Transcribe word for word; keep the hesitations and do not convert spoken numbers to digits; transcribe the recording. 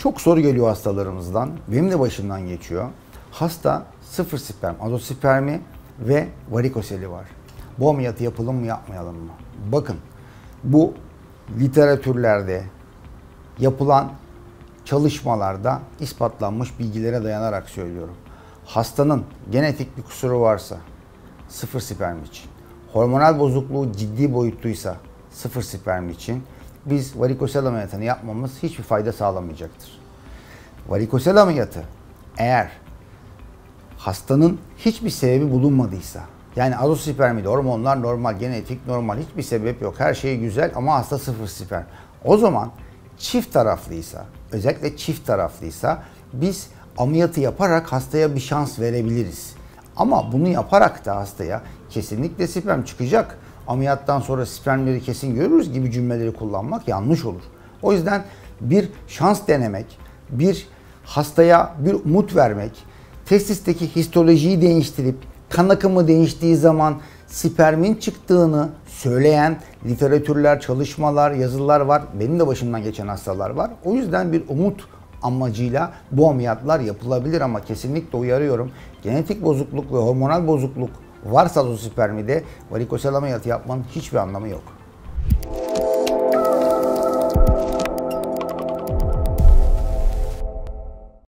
Çok soru geliyor hastalarımızdan. Benim de başımdan geçiyor. Hasta sıfır sperm, azospermi ve varikoseli var. Bu ameliyatı yapalım mı yapmayalım mı? Bakın bu literatürlerde yapılan çalışmalarda ispatlanmış bilgilere dayanarak söylüyorum. Hastanın genetik bir kusuru varsa sıfır sperm için, hormonal bozukluğu ciddi boyutluysa sıfır sperm için biz varikosel ameliyatını yapmamız hiçbir fayda sağlamayacaktır. Varikosel ameliyatı eğer hastanın hiçbir sebebi bulunmadıysa, yani azospermide hormonlar normal, genetik normal, hiçbir sebep yok, her şey güzel ama hasta sıfır sperm. O zaman çift taraflıysa, özellikle çift taraflıysa biz ameliyatı yaparak hastaya bir şans verebiliriz. Ama bunu yaparak da hastaya kesinlikle sperm çıkacak, ameliyattan sonra spermleri kesin görürüz gibi cümleleri kullanmak yanlış olur. O yüzden bir şans denemek, bir hastaya bir umut vermek, testisteki histolojiyi değiştirip kan akımı değiştiği zaman spermin çıktığını söyleyen literatürler, çalışmalar, yazılar var. Benim de başımdan geçen hastalar var. O yüzden bir umut amacıyla bu ameliyatlar yapılabilir ama kesinlikle uyarıyorum. Genetik bozukluk ve hormonal bozukluk varsa azospermide varikosel ameliyatı yapmanın hiçbir anlamı yok.